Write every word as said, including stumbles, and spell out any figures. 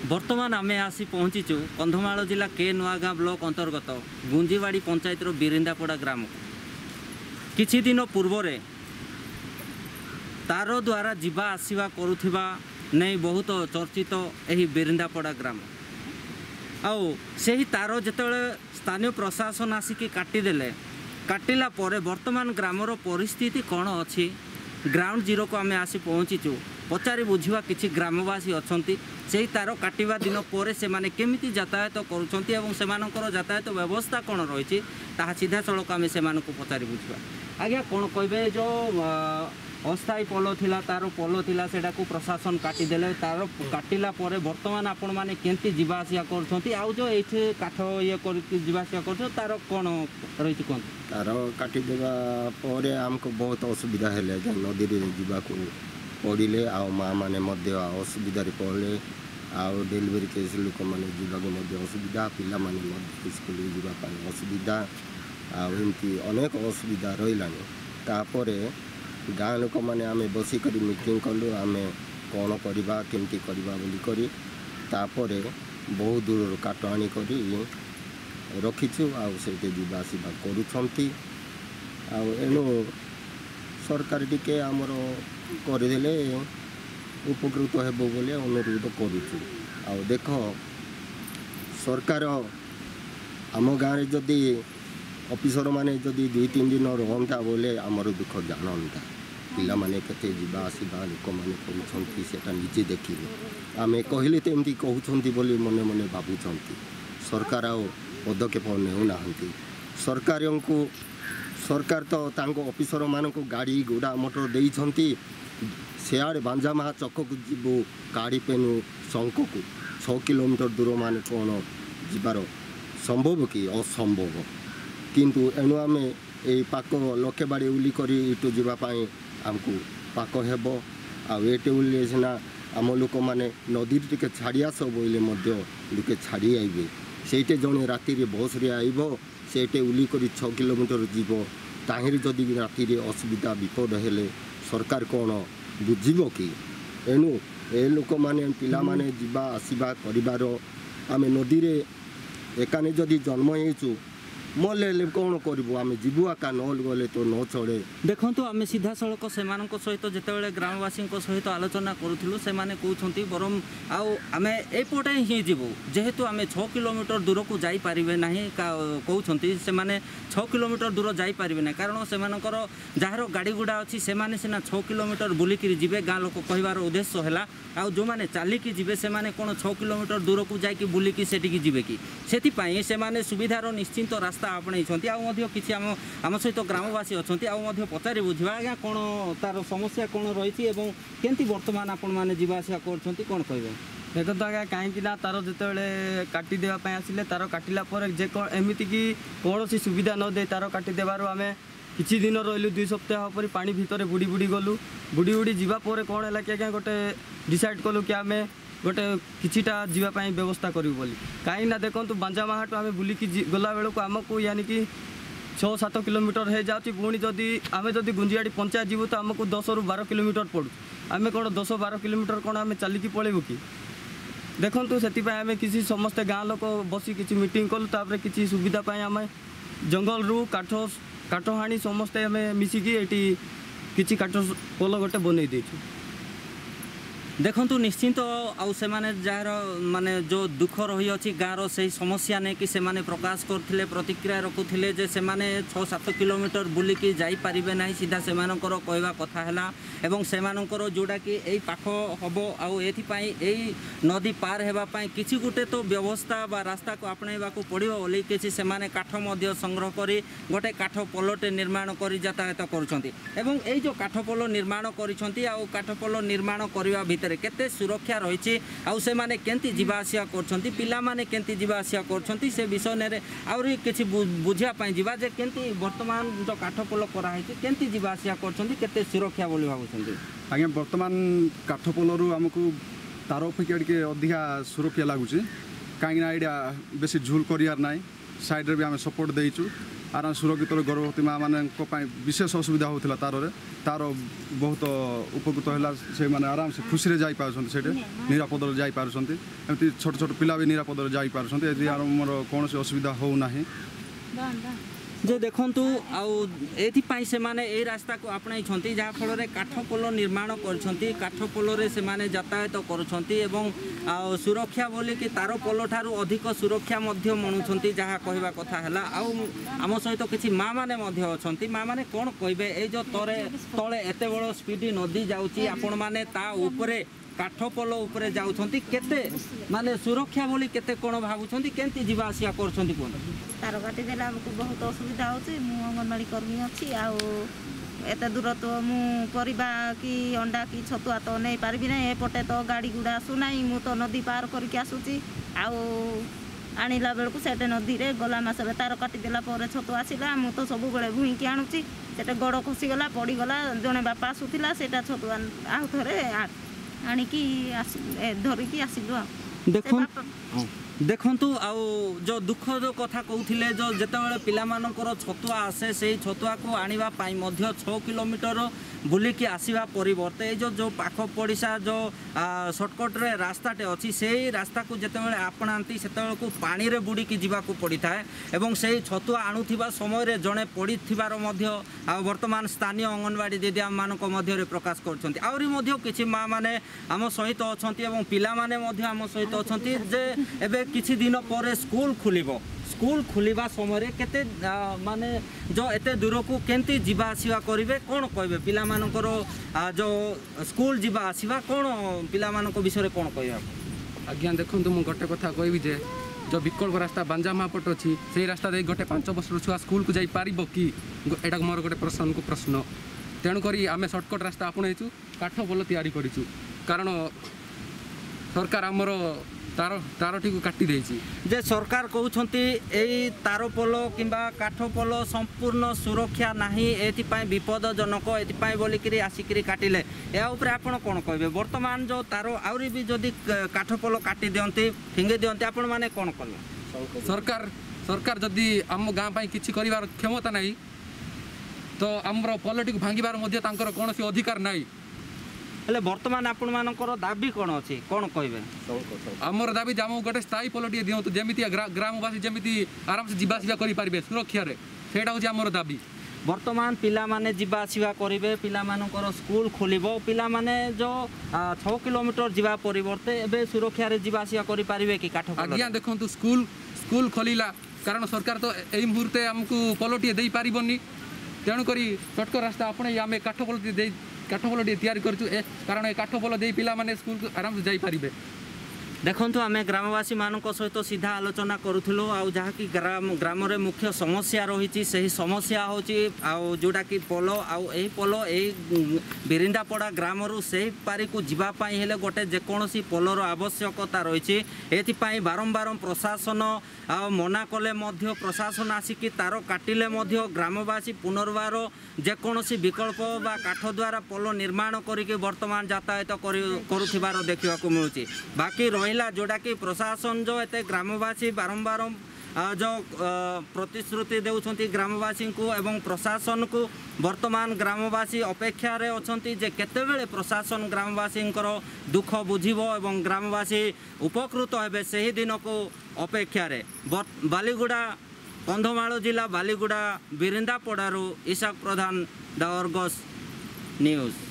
बर्तमान आम आसी पहुँचीचु कंधमाल जिला के नुआगाँ ब्लॉक अंतर्गत गुंजीवाड़ी पंचायतर बिरिंदापड़ा ग्राम किछि दिन पूर्व तार द्वारा जीवा आसवा करुथिबा नहीं बहुत चर्चित यही बिरिंदापड़ा ग्राम आउ से तार जितेबाला स्थानीय प्रशासन आसिक काटिदेले काटिला परे वर्तमान ग्रामर परिस्थिति कौन अच्छी ग्राउंड जीरो को आम आसी पहुँचीचु पचारि बुझा किसी ग्रामवासी अच्छा से तार काटिबा दिन पर से माने केमिति यातायात करुछंती एवं सेमानकर यातायात व्यवस्था कौन रही सीधा सड़क आम से पचारि बुझा आज्ञा कौन कहे जो अस्थायी पोल थिला तार पोल थिला सेटा को प्रशासन काटिदेले तार काटिला परे वर्तमान आपण माने केंती जीवा आसिया करछंती आउ जो एठी काठ ये कर जीवा आसिया करछ तार कोन रही कोन तार काटि देबा परे हमको बहुत असुविधा हेले जे नदी रे जीवा को पड़िले आ माँ माने मध्य असुविधा रे पड़ले आ डेलीवरी केस लोक माने जीवा को मध्य असुविधा पिला माने मध्य स्कूल जीवा पाई असुविधा आ एमती अनेक असुविधा रहिलानी तापरे गाँ लोक मैंने आम बसिक मीटिंग कलु आम कौन करवा केमती करवा बोली करी तापर बहुत दूर काट आनी करी रखीचु आते जीवा आसवा करुँच एणु सरकार टिके आमर करदे उपकृत हेब बोले अनुरोध करुचु आ देख सरकार आम गाँव जदि ऑफिसर माने जदि दुई तीन दिन रहता बोले आमर दुख जानता पिला माने केते जीवा आसवा लोक मैंने करूँ निजे देखिए आम कहले तो एमती कहते बोली मने मने भावुं सरकार आ पदक्षेप नेउना सरकार को सरकार तो तांको ऑफिसर मान को गाड़ी घोड़ा मोटर देइछंती सियाड़े बांजामा चक को जीवु काड़ी पेनु शंख को छः किलोमीटर दूर मान कौन जीवार संभव कि असंभव किंतु एणु आम ये पाक लक्षे बाड़ी उली करी इटू जीवाई आमको पाक हेब आटे उल्ले सीना आम लोक मैंने नदी टे छाड़ी आस बोले लोके छाड़ी आइबे सेटे जड़े राति बस रे आइब सेटे उली करी छः किलोमीटर जीव ताहिर जदि राति असुविधा विपद हेले सरकार कौन बुझीब कि एणु ए लोक मैंने पिला माने जीवा आसवा करिबार आम नदी रे एकाने जदि जन्म होइचु मले कौन करूँ आम जीवु आका न गले तो न चढ़े देखु आम सीधा सड़क से सहित जिते ग्रामवासी सहित आलोचना करूँ से कहते बरम आम एपटे ही जीवु जेहेतु आम छः किलोमीटर दूर को जापर ना कहते से छः किलोमीटर दूर जापर ना कारण से जार गाड़ी गुड़ा अच्छी से सीना छः किलोमीटर बुलिक जी गाँ लोक कहबार उद्देश्य है आउ जो मैंने चलिकी जी से कौन छः किलोमीटर दूर को जाकि बुलिकी सेटिकी जी कि से सुविधार निश्चिंत रास्ता आपणे किसी आम आम सहित ग्रामवासी अच्छा पचारि बुझा आज्ञा कौन तार समस्या कौन रही केमती बर्तमान आपण मैंने जीवासा कर कौन कहे देखो तो आज्ञा कहीं तार जिते काटी देवाई आसिले तार काटिला जे एमती कि कौन सी सुविधा न दे तार काटिदेवर आम किछि दिन रही दुई सप्ताह पर पानी भितर बुड़ी बुड़ी गलु बुड़ी बुड़ी जावापर कौन है कि आज्ञा गोटे डिसाइड कलु कि आम गोटे किछिटा जीवाई व्यवस्था करूँ बोली कहीं देखो बांजामाहाटू आम बुलिकी गला बेलू आमको यानी कि छः सात किलोमीटर हो जाती पुणी जदि आम जदि गुंजियाड़ी पंचायत जीवु तो आमको दस रु बार किलोमीटर पड़ू आम कौन दस बार किलोमीटर कौन आम चलिकी पलैबू कि देखु से आम किसी समस्ते गाँ लोक बसी किसी मीटिंग कलु तापर किसी सुविधा आम जंगल रु काठ काठ हाणी समस्ते आम मिसिकी एटी किसी काठ पोल गोटे बनई देचु देखंतु निश्चिंत आउ से माने जार माने जो दुख रही अच्छी गाँव से समस्या नहीं कि से माने प्रकाश करथिले प्रतिक्रिया रखुथिले जे से माने छः सात किलोमीटर बुलिकी जाई परिबे नाही सीधा से मानकर कहवा कथा हैला एवं से मानकर जोड़ा कि एई पाख हबो आउ एथि पई एई नदी पार हेबा पई किछि गुटे तो व्यवस्था बा रास्ता को आपणैबा को पड़िबो ओली किछि से माने काठ मध्य संग्रह करी गोटे काठ पोलटे निर्माण करी यातायात करूछंती एवं एई जो काठ पोल निर्माण करिसंती आउ काठ पोल निर्माण करबा भितर केते सुरक्षा रही आउ से माने केंती जीवा आसिया करछंती पिला माने केंती जीवा आसिया करछंती से विषय ने आउरी किछि बुझिया पई जीवा जे केंती वर्तमान जो काठ पोल करा है केंती जीवा आसिया करछंती केते सुरक्षा बोली भाबुछंती आज्ञा वर्तमान काठ पोलरू आमको तार अपेक्षा टिके अधिका सुरक्षा लगुच कहीं एटा बेसी झुल करार ना साइड रे भी आम सपोर्ट देचु आराम सुरक्षित गर्भवती माँ मान विशेष असुविधा होता तार तार बहुत उपकृत है से माने आराम से खुशी रे जाई पारछन सेटे निरापद जाई पारछन एमती छोट छोट पिला भी निरापद जाई पारछन यदि आमर कौन असुविधा हो नाही जे देखंतु आउ एथिपाई से माने ए रास्ता को आपणाई छंती जहा फल रे काठ पोल निर्माण करछंती काठ पोल रे से माने यातायात करछंती एवं आउ सुरक्षा बोली कि तार पोल ठारू अधिक सुरक्षा मध्य मनुछंती जहा कहबा कथा हला आउ आम सहित किछि माँ माने मध्य अछंती माँ माने कोन कहबे ए जो तरे तळे एते बड़ स्पीड नदी जाउची आपण माने ता ऊपरे काठ पोल उपरे जाउछंती केते माने सुरक्षा बोली केते कोन भाबुछंती केंती जीवा आसिया करछंती कोन तार काटी देला हमको बहुत असुविधा होची मु अंगनवाड़ी कर्मी अछि आउ एते दूर तो मु परिबा कि अंडा कि छतुआ तो नै पारबी नै एपटे तो गाड़ी गुड़ा आसु नै मु तो नदी पार करके आसुची आउ आनिला बेलकु सेटे नदी रे गला मासरे तार काटी देला परे छतु आसिला मु तो सब बेले भुई के आनुची सेटे गड़ खसी गला पड़ी गला जने बापा आसुथिला सेटा छतु आउ थरे आनिकी धरिकी आसिलु देखो देखंतु आउ जो दुख जो कथा कहूथिले जो जेतेबेले पिला मानकर छतुआ आसे से छतुआ को आनिबा पाई मध्य छह किलोमीटर बुलिकी आसीबा परिवर्ते जो जो पाख पड़िसा जो शॉर्टकट रे रास्ताटे अछि सेही रास्ता को जेतेबेले आपणांती सेतेबेले को पानी रे बुड़ीकी जीवा को पड़ी थाए एवं सेही छतुआ आनुथिबा समय रे जणे पड़िथिबार मध्य आ वर्तमान स्थानीय अंगनवाड़ी दीदी आम मानक मध्य रे प्रकाश करछंती आउरी मध्य किछि माँ माने आम सहित अछंती एवं पिला माने मध्य आम सहित अछंती जे एबे किछि दिन पर स्कूल खुलिबो स्कूल खुलिबा समय रे केते माने जो एते दूर को केंती जीवा आसीबा करिवे कोन कहबे पिला मानकर जो स्कूल जीवा आसीबा कोन पिला मानक विषय रे कोन कहबा आज्ञा देखंतु मु गोटे कथा कहबी जे जो विकल्प रास्ता बांजामा पट अछि सेही रास्ता दे गोटे पांच वर्ष छुआ स्कूल को जाई पारिबो कि एटा मोर गोटे प्रश्न को प्रश्न तेणु करी आमे शॉर्टकट रास्ता आपणेचु काठ पोल तैयारी करिचु कारण सरकार आमर तार तारटी को काटी देछि जे सरकार कहउछंती एई तार पोल किंबा काठ पोल संपूर्ण सुरक्षा नाही एथिपाई विपदजनक एथिपाई बोली करी आसिकरी काटिले या ऊपर आपण कोन कहबे वर्तमान जो तार आउरी भी जदी काठ पोल काटी दियंती फिंगे दियंती आपण माने कोन करबे सरकार सरकार जदी आम गाँ पाई किछि करिवार क्षमता नाही तो आमर पोलटी को भांगिबार मध्ये तांकर कोनोसी अधिकार नाही हेले वर्तमान आपण मानकर दाबी कोन अछि कोन कहबे आमर दाबी जामो गोटे स्थायी पोलटी दियंतु जेमिति ग्रामवासी जेमिति आराम से जीवा आसिबा करि पारिबे सुरक्षा रे सेटा होछि आमर दाबी वर्तमान पिला माने जीवा आसिबा करिवे पिला मानकर स्कूल खोलिबो पिला माने जो छह किलोमीटर जीवा परिवर्ते एबे सुरक्षा रे जीवा आसिबा करि पारिबे कि काठ आज्ञा देखंतु स्कूल स्कूल खोलिला कारण सरकार तो एई मुहूर्ते हमकु पोलटी देई पारिबोनी तेणु करी शॉर्टकट रास्ता आपणे आमे काठ पोलटी देई काठ पोल तैयारी कर कारण ए काठ पोल दे पिला माने स्कूल को आराम से जाई पारिबे देखंतु आमे ग्रामवासी मानक सहित सीधा आलोचना करूथलो आउ जहा कि ग्राम ग्राम रे मुख्य समस्या रही सही समस्या होची आउ जोटा कि पोल आउ एही पोल एही बिरिंदापड़ा ग्राम रु सही पारी को जीवा पाई हेले गोटे जेकोसी पोलर आवश्यकता रही एथि पाई बारंबार प्रशासन आ मना कले मध्य प्रशासन आसिकी तार काटिले मध्य ग्रामवासी पुनर्बार जेकोसी विकल्प बा काठ द्वारा पोल निर्माण करिके वर्तमान यातायात करुथिबार देखिबाकू मिलुची बाकी रहिला जोटा कि प्रशासन जो एते ग्रामवासी बारंबार जो प्रतिश्रुति देउछंती ग्रामवासी को एवं प्रशासन को वर्तमान ग्रामवासी अपेक्षा रे अछंती जे केतेबेले प्रशासन ग्रामवासी दुख बुझिबो एवं ग्रामवासी उपकृत हेबे सही दिन को अपेक्षा रे बालीगुड़ा कंधमाल जिला Baliguda Birindaparu Isak Pradhan the Argus news.